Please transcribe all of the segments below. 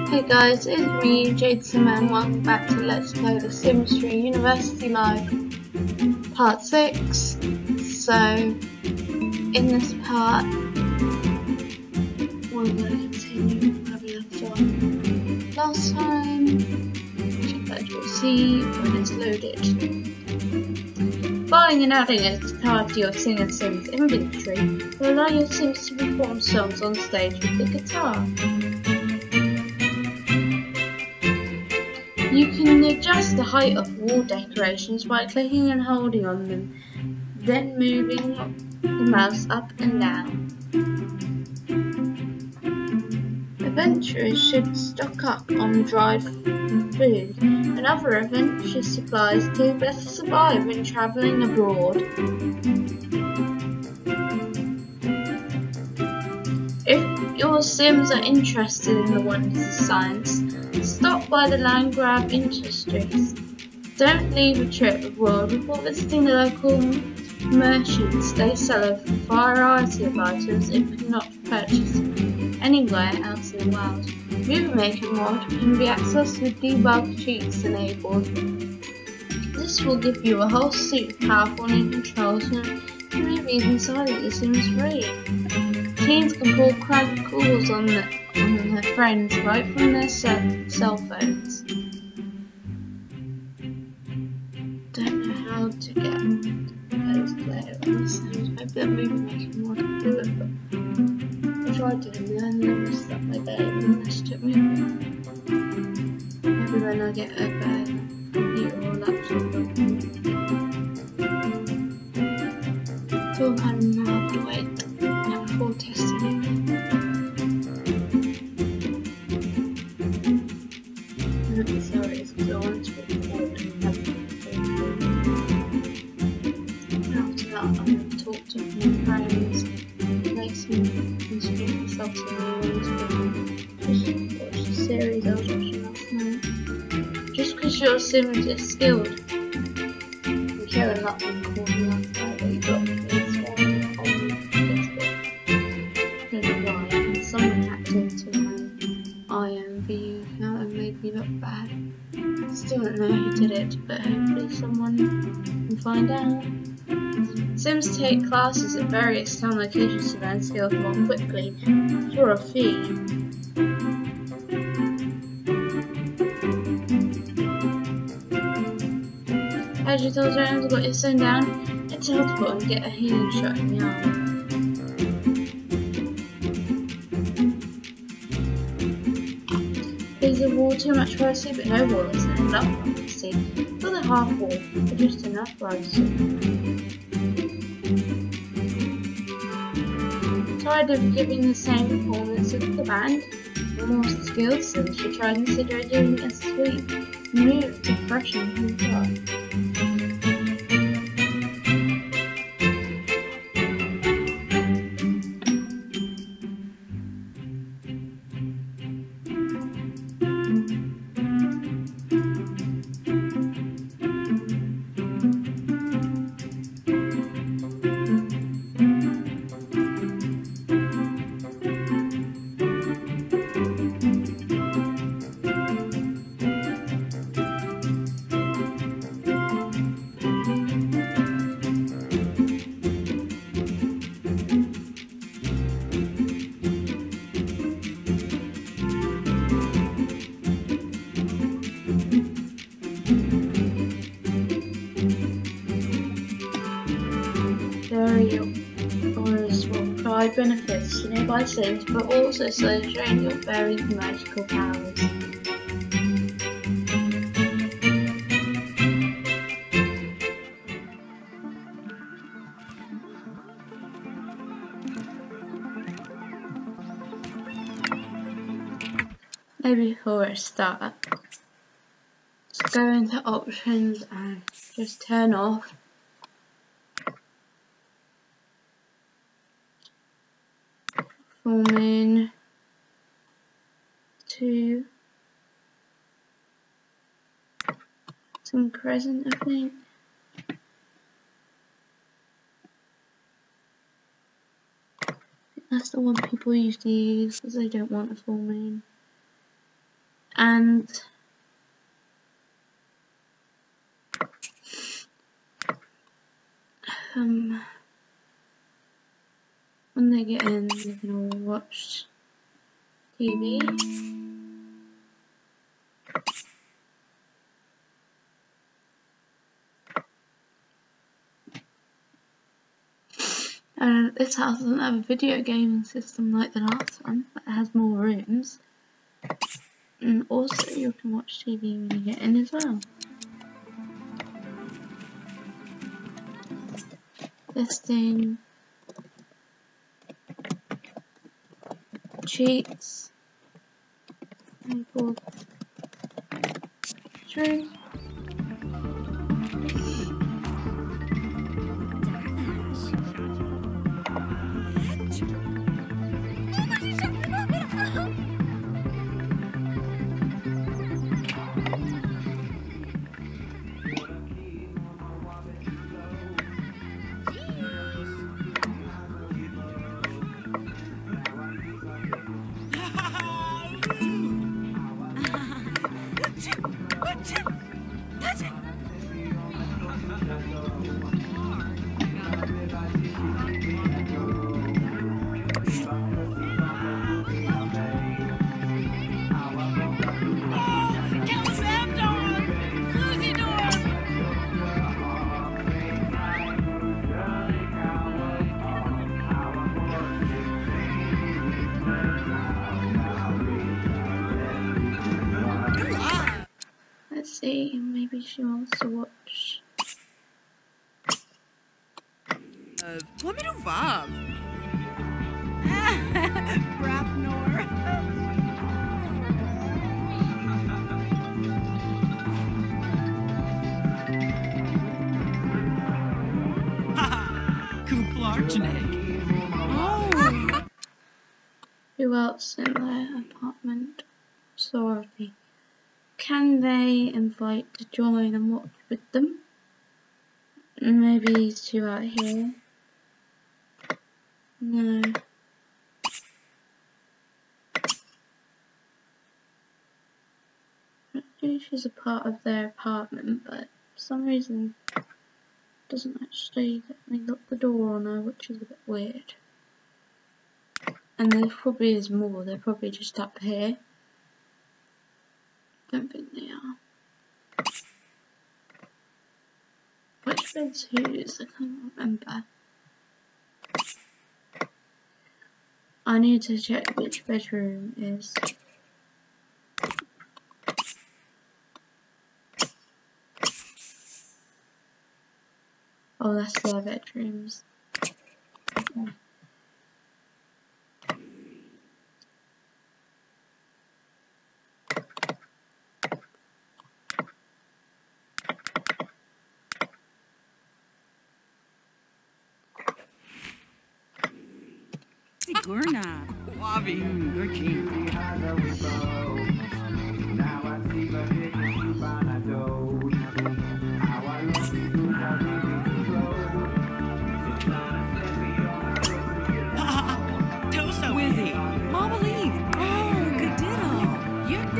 Hey guys, it's me, Jade Simmer, and welcome back to Let's Play The Sims 3 University Live Part 6. So, in this part, we're going to continue where we left off last time, which you'll see when it's loaded. Buying and adding a guitar to your Singer Sims inventory will allow your Sims to perform songs on stage with the guitar. You can adjust the height of wall decorations by clicking and holding on them, then moving the mouse up and down. Adventurers should stock up on dried food and other adventure supplies to better survive when travelling abroad. If your Sims are interested in the wonders of science, stop by the Landgrab Industries. Don't leave a trip abroad before visiting the local merchants. They sell a variety of items it cannot purchase anywhere else in the world. Movie Maker mod can be accessed with debug cheats enabled. This will give you a whole suite of powerful new controls and movies inside of The Sims 3. Teens can pull crank calls on their friends right from their cell phones. Don't know how to get those players on the Sims. Maybe that Movie Maker mod can do it, but I tried doing that and then messed up my game and that took me a bit. Maybe when I get a better computer or laptop, till then I'll have to wait before testing it. Sorry, because I want to record and have it. After that, I'll talk to my friends, make some stream myself some new ones, just watch the series I was watching last night. Just because your Sims is skilled, I'm caring that one called me last night that you got me this one on Facebook. I don't know why, and someone hacked into my IMVU account and made me look bad. Still don't know who did it, but hopefully someone can find out. Sims take classes at various town locations to learn skills more quickly for a fee. As you told Jones got your son down, it's a teleport and get a healing shot in the arm. Is the wall too much privacy? But no wall isn't enough privacy. For the half wall, but just enough privacy. Tired of giving the same performance as the band? More skilled Sims should try and consider doing a sweet new depression things up. Areas will provide benefits to nearby Sims, but also slowly drain your fairy's magical powers. Maybe before I start, let's go into options and just turn off forming to some crescent, I think. That's the one people usually use because they don't want a full moon. And when they get in, they can all watch TV. This house doesn't have a video gaming system like the last one, but it has more rooms. And also you can watch TV when you get in as well. This thing, cheats, true. Let's see, maybe she wants to watch. What me do Bob? Rapnor. Kuplarchnik. Oh. Who else in their apartment? Sorority. Can they invite to join and watch with them? Maybe these two out here. No. Maybe she's a part of their apartment, but for some reason doesn't actually let me lock the door on her, which is a bit weird. And there probably is more, they're probably just up here. Don't think they are. Which bed's whose? I can't remember. I need to check which bedroom is. Oh, that's their bedrooms. Okay. Sigurna. Wabi. Gorgine. Tosa. Wizzy. Mama Lee. Oh, good diddle. You're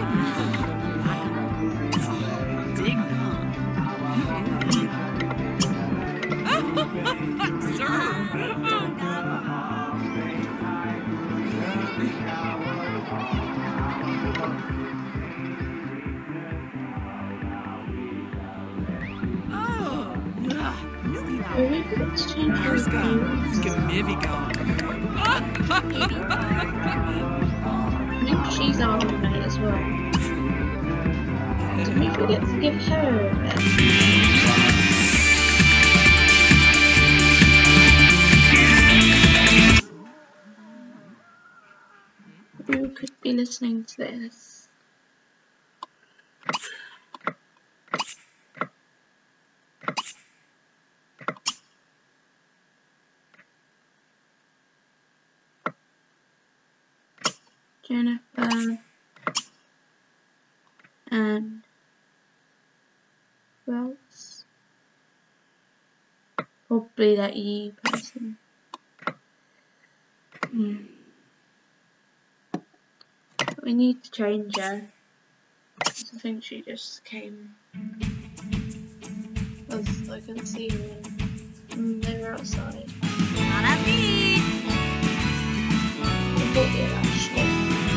the Sir. Here's go. I think she's our roommate as well. Did we forget to give her a bed? Who could be listening to this? Jennifer and who else? Probably that E person. We need to change her. I think she just came. Because I couldn't see her when they were outside. Bon appetit! I thought they were actually.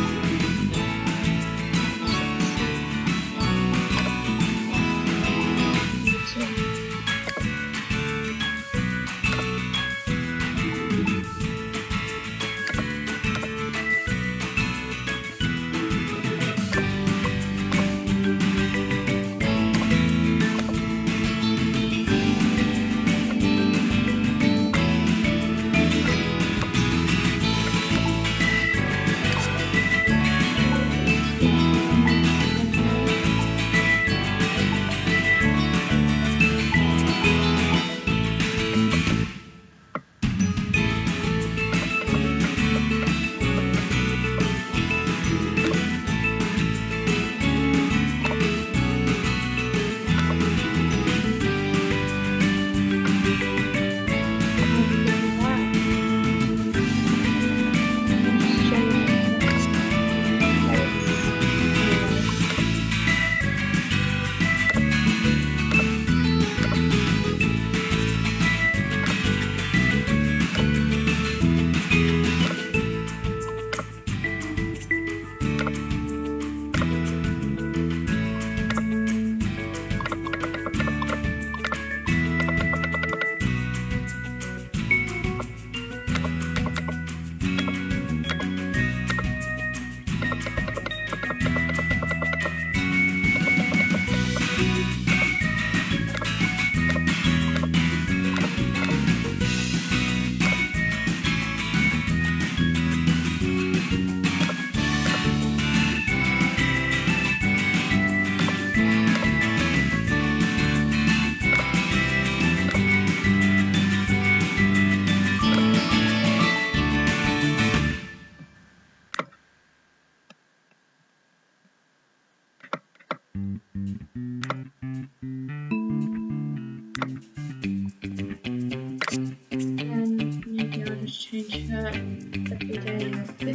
And maybe I'll just change her every day a bit.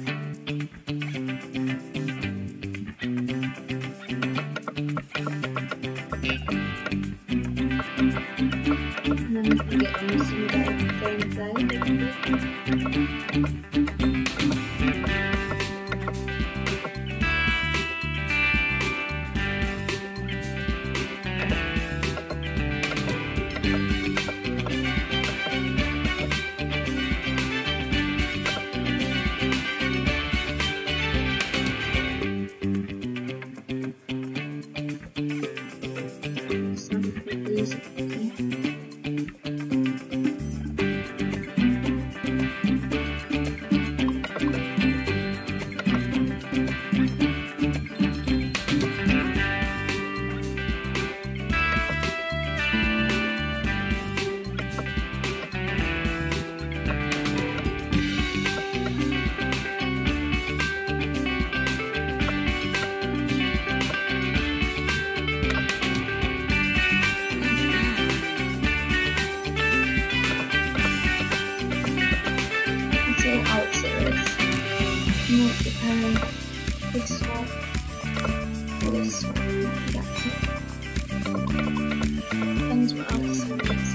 And then we can get on with some gameplay. This one, this one, that's it. Depends what else there is.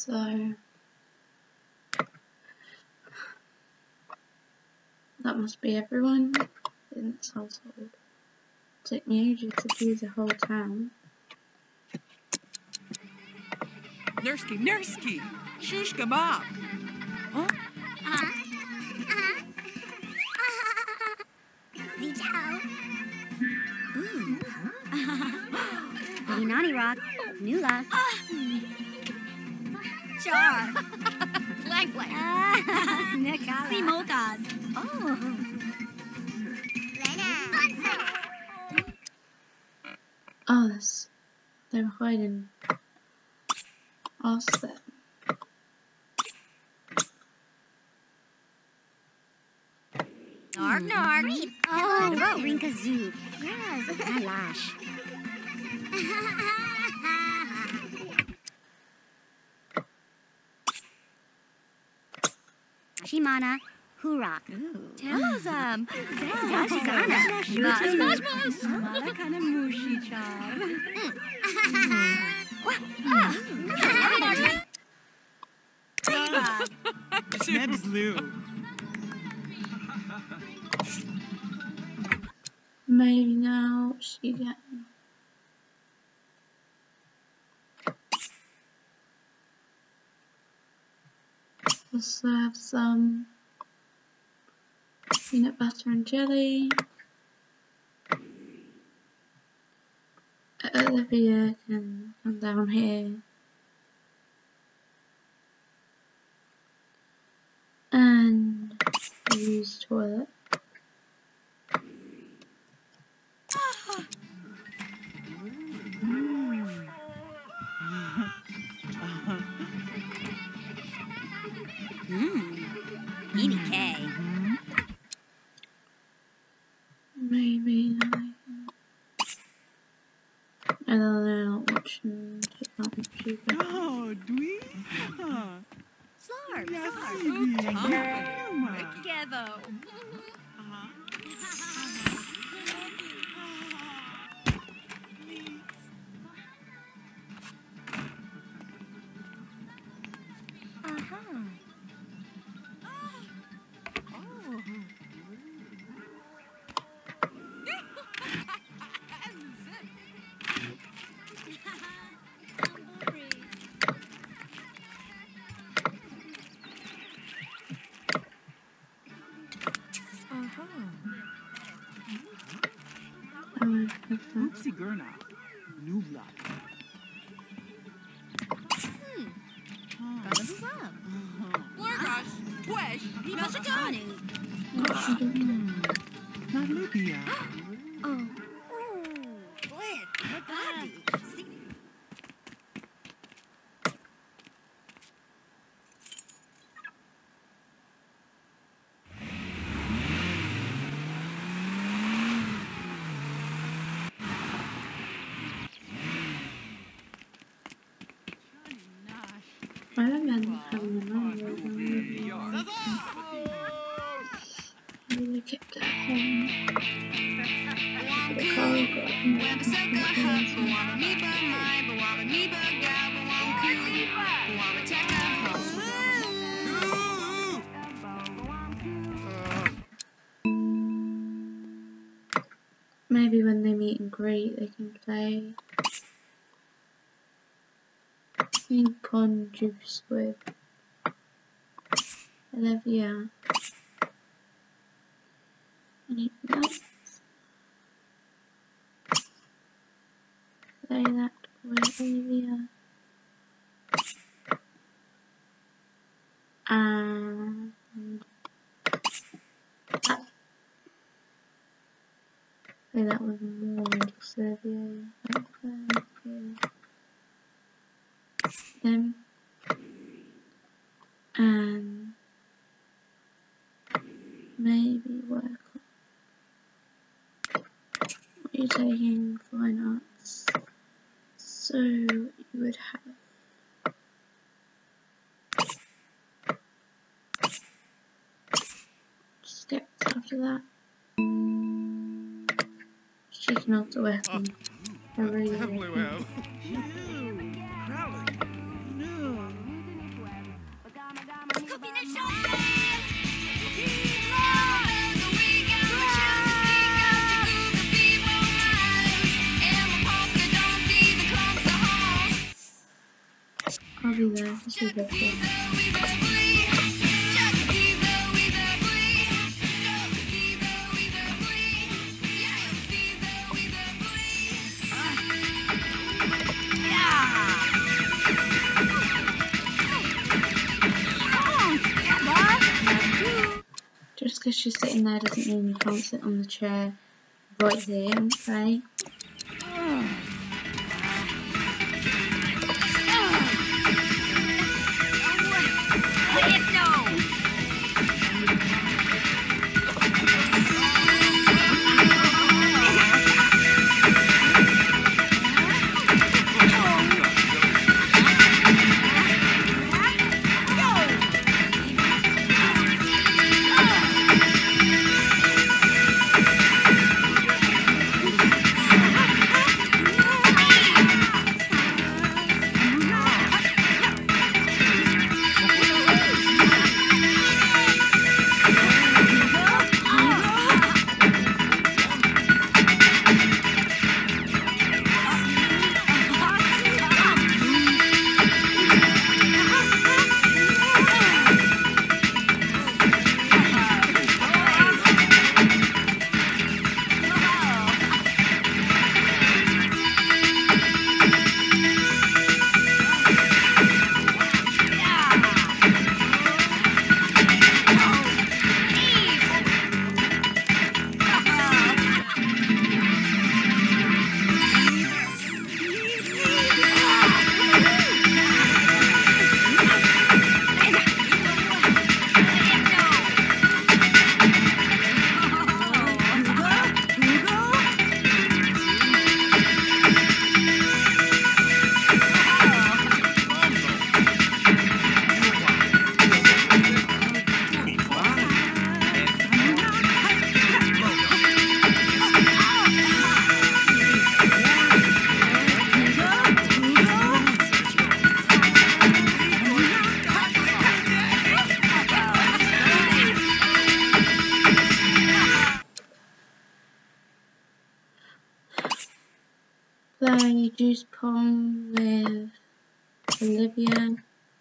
So that must be everyone in this household. Took me ages to do the whole town. Nursky, Nursky, shish kebab. Huh? Naughty Rock, Nula. Char. Blank blank. Nikala. Simotas. Oh. Oh, they were hiding. Ask them. Narg, narg. Oh, Rinka Zoo. Yes, Alash. Shimana, Hurak. Telozam. Zashigana. Mashmash. Malakana Mushi Char. Snebslu. Maybe now she can. Let's have some peanut butter and jelly. Olivia can come down here. And use toilet. EBK. Maybe I can. And then they're not watching YouTube. Oh, Dwee? Huh. Slarb. Yes, Gevo. Oopsie Gurna. Nubla. Lurgosh. Wesh. Mashitani. Not Libya. Oh. Blip. Body. I remember having a number of them. Really kept it home. The car got maybe when they meet and greet they can play. Ping pong juice with Olivia. Anything else? Play that with Olivia. And that. Play that with more Sergio. Them. And maybe work on what you're taking fine arts, so you would have steps after that. She can also work on her reading. I'll be there. This is the Just because she's sitting there doesn't mean you can't sit on the chair right here and play. Play Juice Pong with Olivia.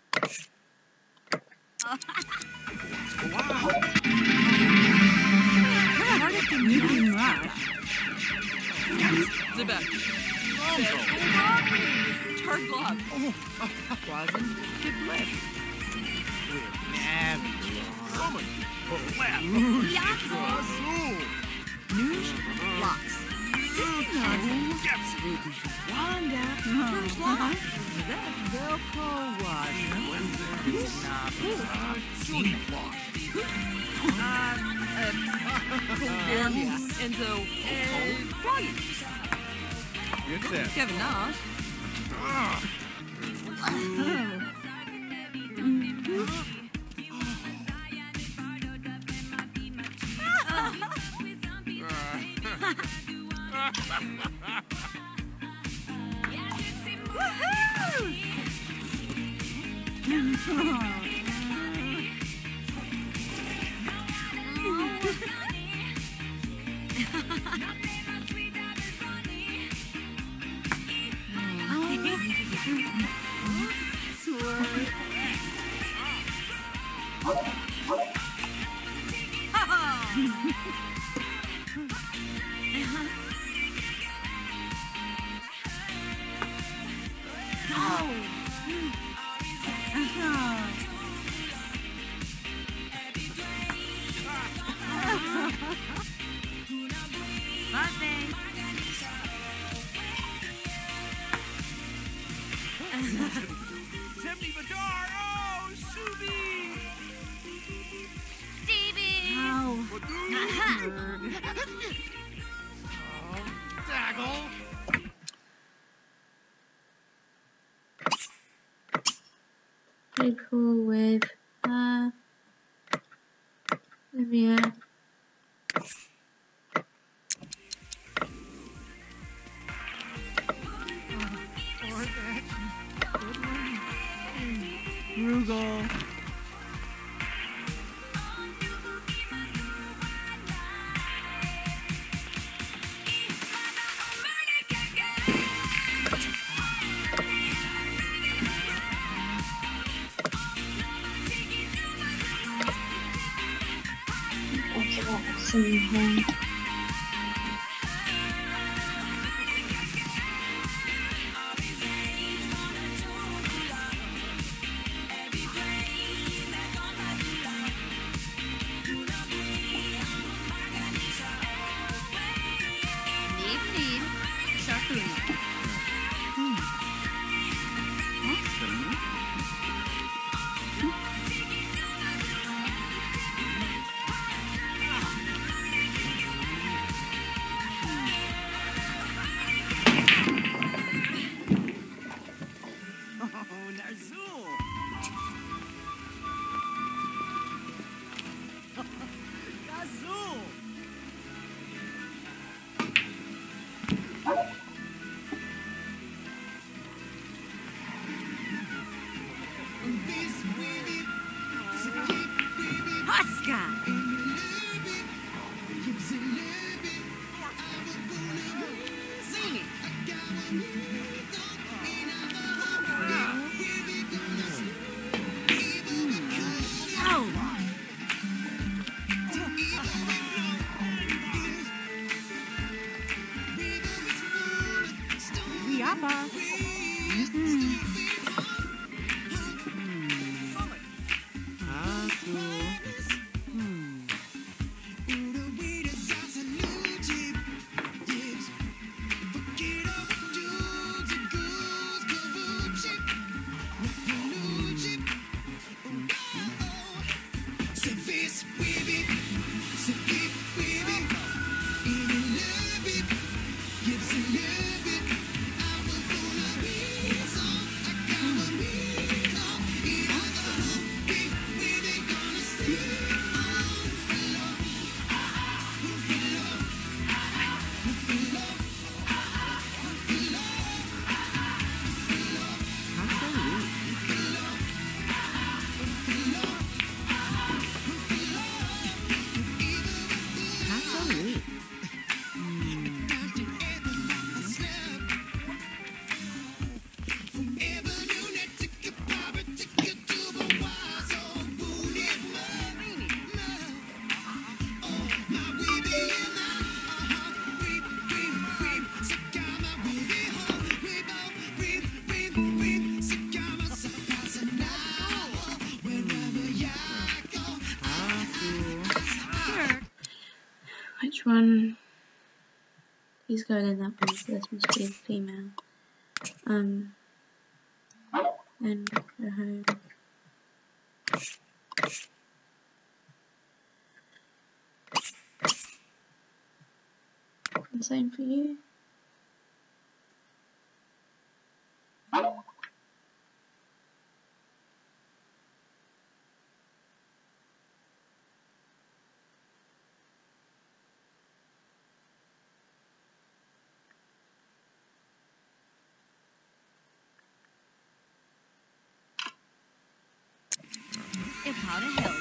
Zebek. Turn glove. Quasin. Good left. News. Lots. Wanda. Turn slot. That Velcro was. Enzo. Brian. Kevin Nash. Tiffany Badar! Oh, Subi! Stevie! Oh, Daggle! Play pool with Olivia. Rugal. singing horn. Which one? He's going in that one, so this must be a female. And go home. And same for you. If how to help.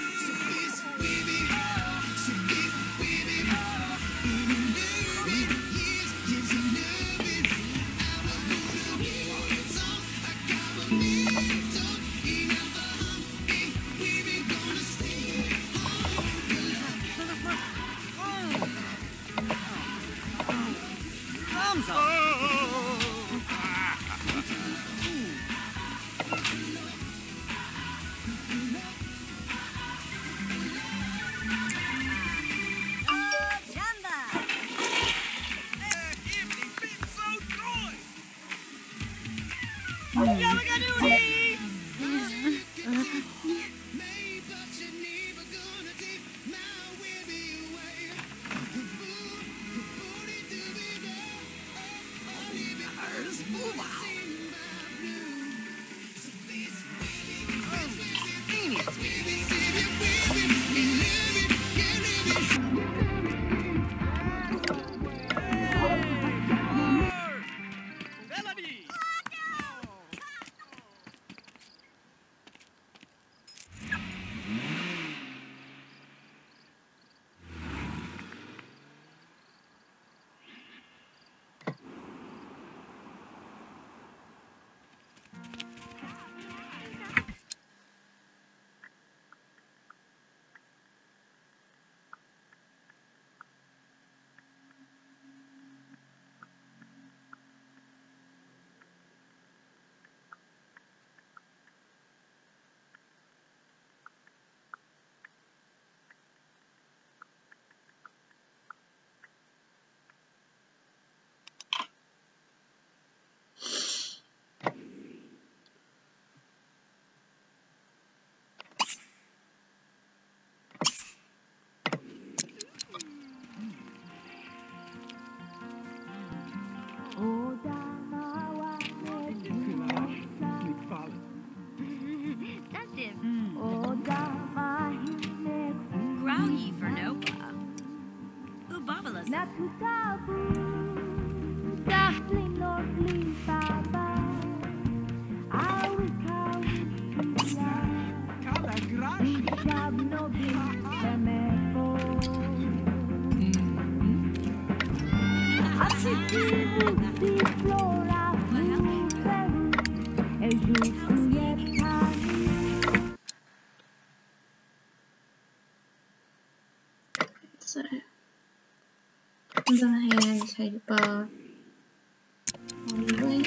So I'm gonna head and take a bath while we wait.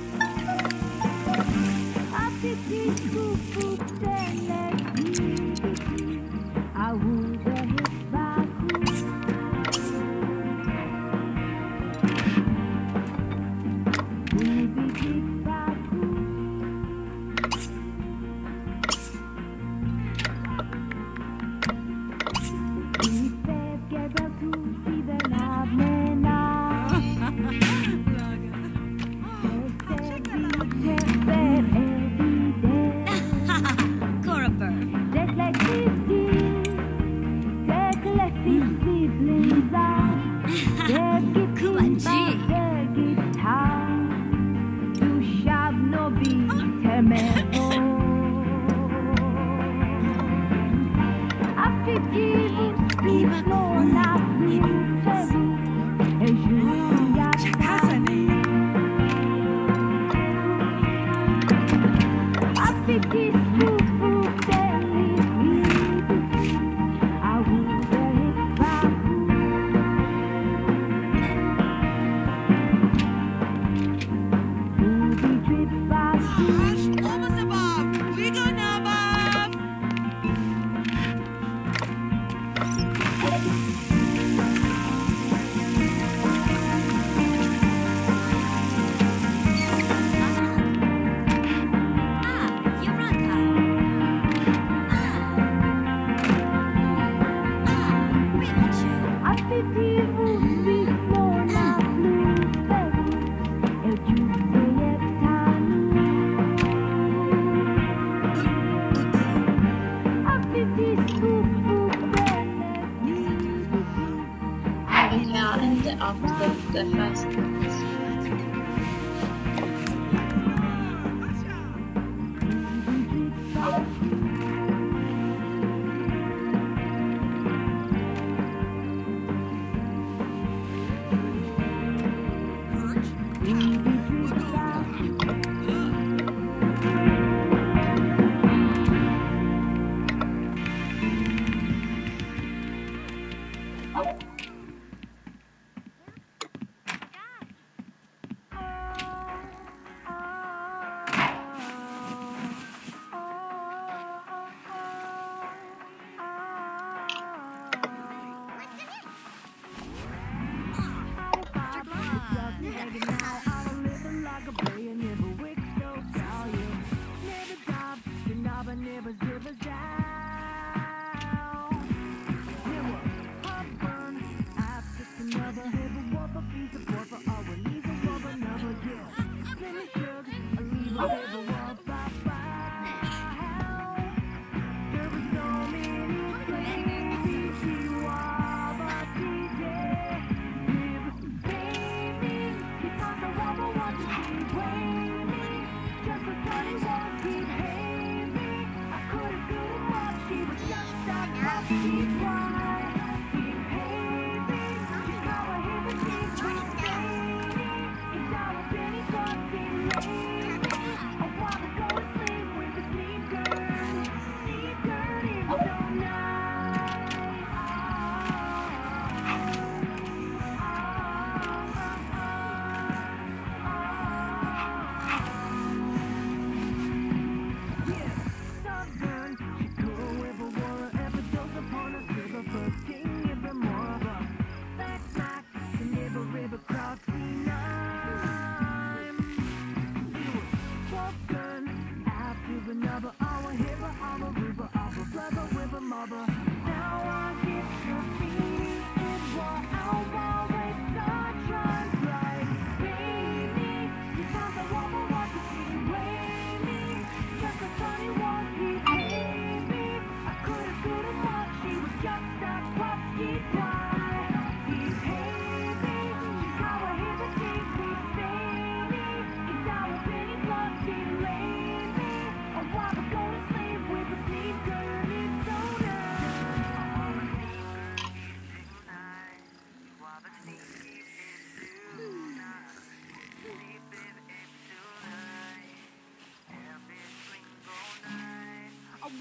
I'll end it after the first dance.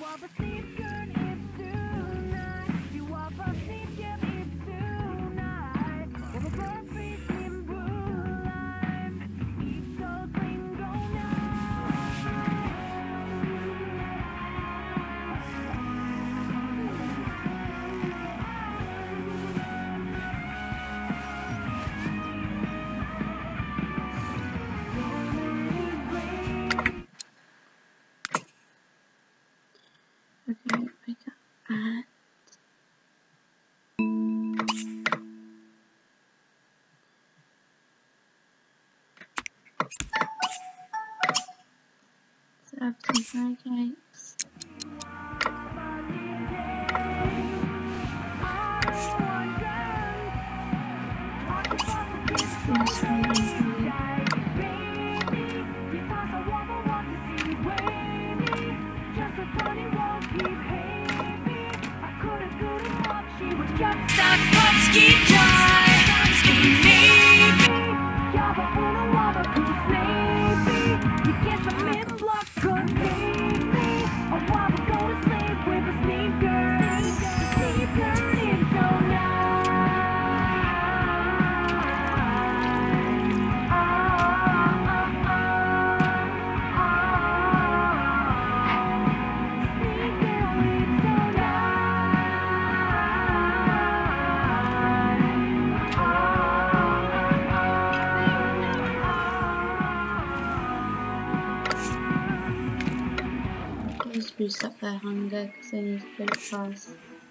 Okay, wake up at so have some pancakes. Yes, just boost up their hunger because they need to go fast.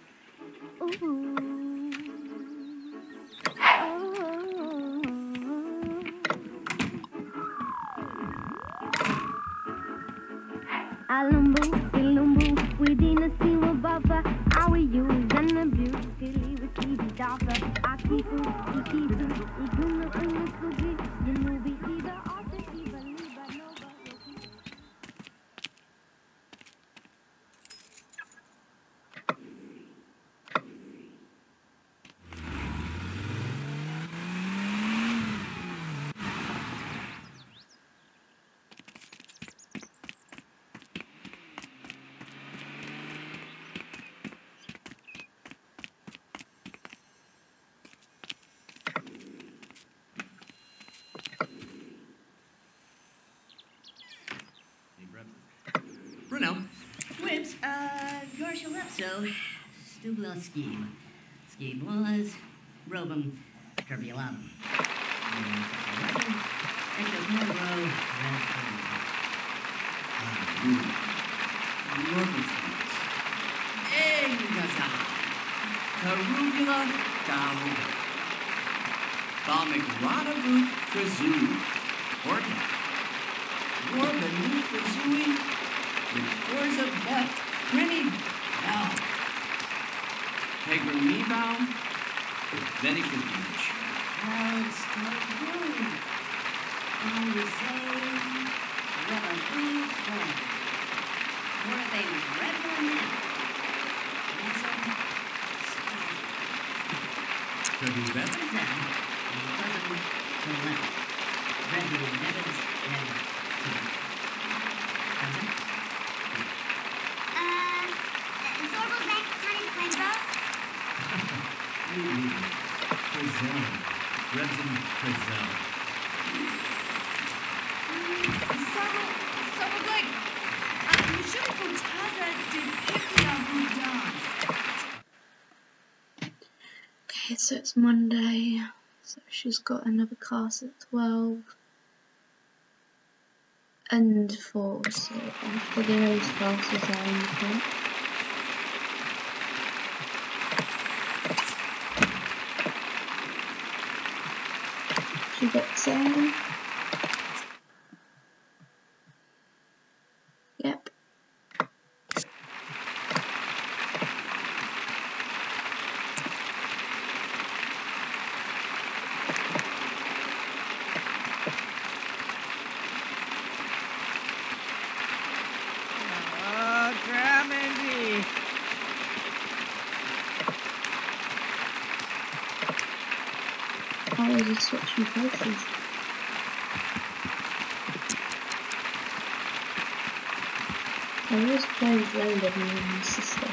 Alumbu, ilumbu, within a single buffer, how we use and abuse, silly with TV doctor, I keep it, iguna, sugi, you know, be either office, even but no, Bruno. Whips, Garcia Lepso, Stubla Scheme. Scheme was Robum Curviolum. Echo Monroe, Engaza. Caruvula Damu. Balmic Ranaboot Kazoo. Orca. War beneath Kazooie. With of that pretty bell. Pegger Meebow, Benny for Beach. It's so good. I was saying, what a good friend. What a baby, red one now. That's all. Could be better than he doesn't to left. Red Nevins and cousin. Redson Frizzell. Okay, so it's Monday, so she's got another class at 12 and 4, so after the race classes are in the front. She gets in. Yep. Grammy. Oh, we're just switching places. always play with Layla more than my sister.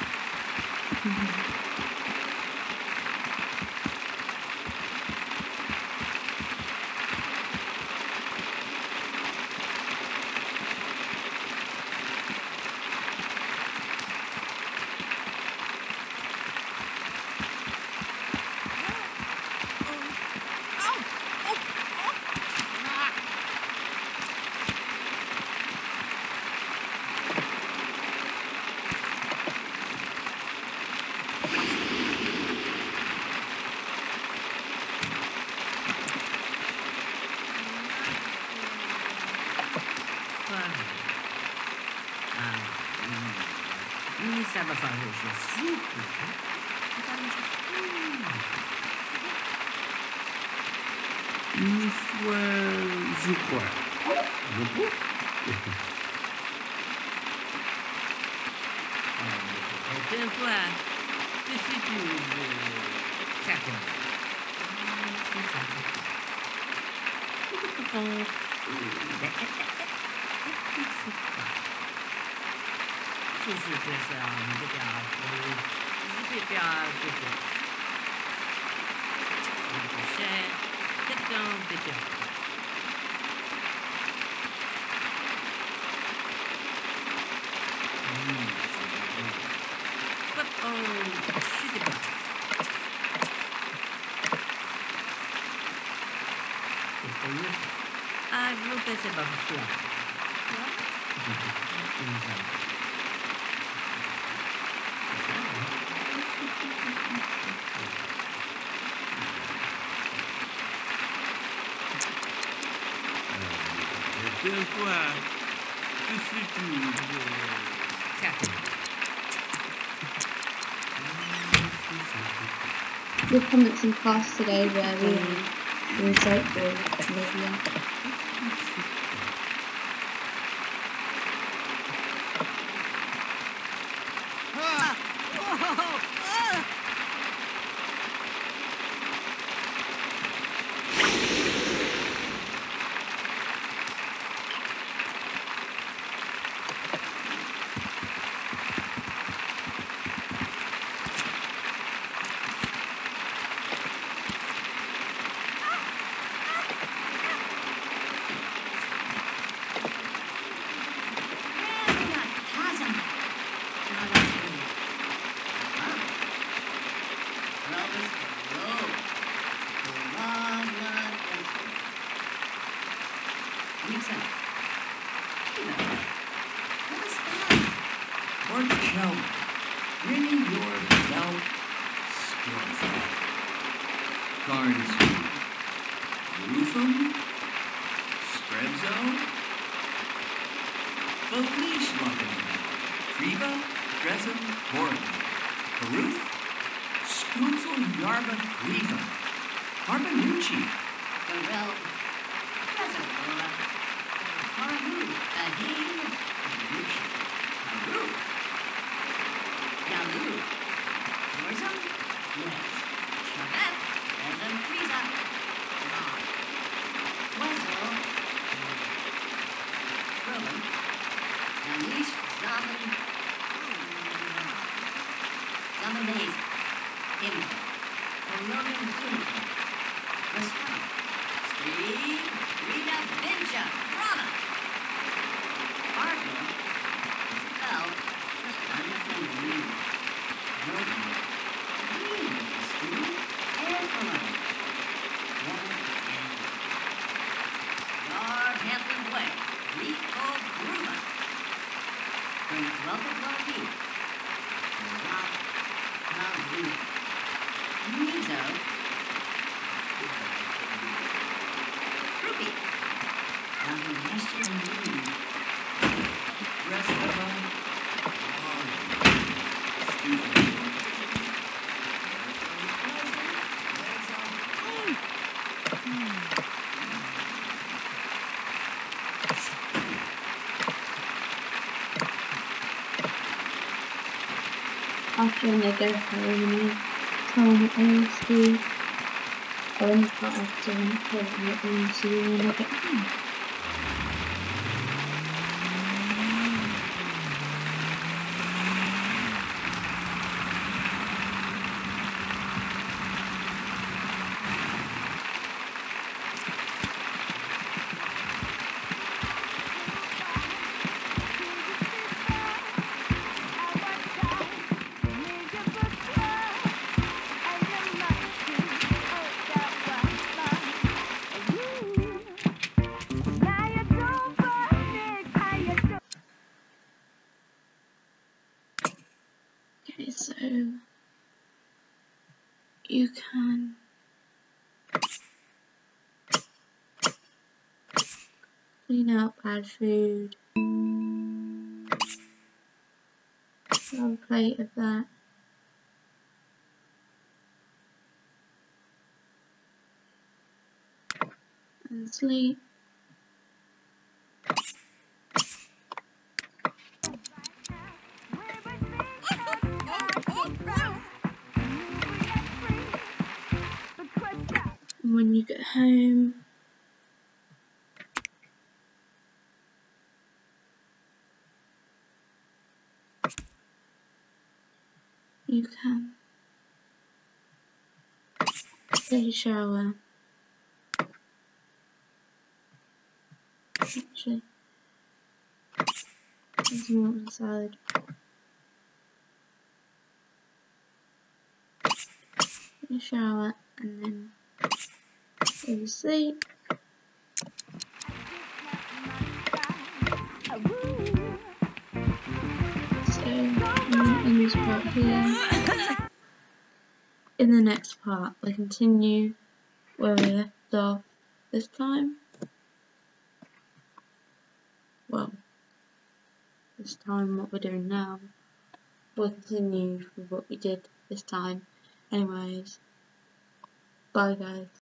Iniziava a fare lo zucchero. Une fois, je crois. Un peu à te futur chacun. C'est ça.就是这样，你这边这边就是这边这边。是的。Ah, não perceba a The comments in class today were really insightful, Olivia. After when they go home and I tell them what they need to do, or in the part after when I tell them what they need to do when they get home. you can clean out bad food. Have a plate of that. And sleep. And when you get home, you can take a shower. Actually, there's some water salad. Take a shower and then go to sleep. So, in this part here, in the next part, we continue where we left off this time. Well, this time what we're doing now, we'll continue with what we did this time. Anyways, bye guys.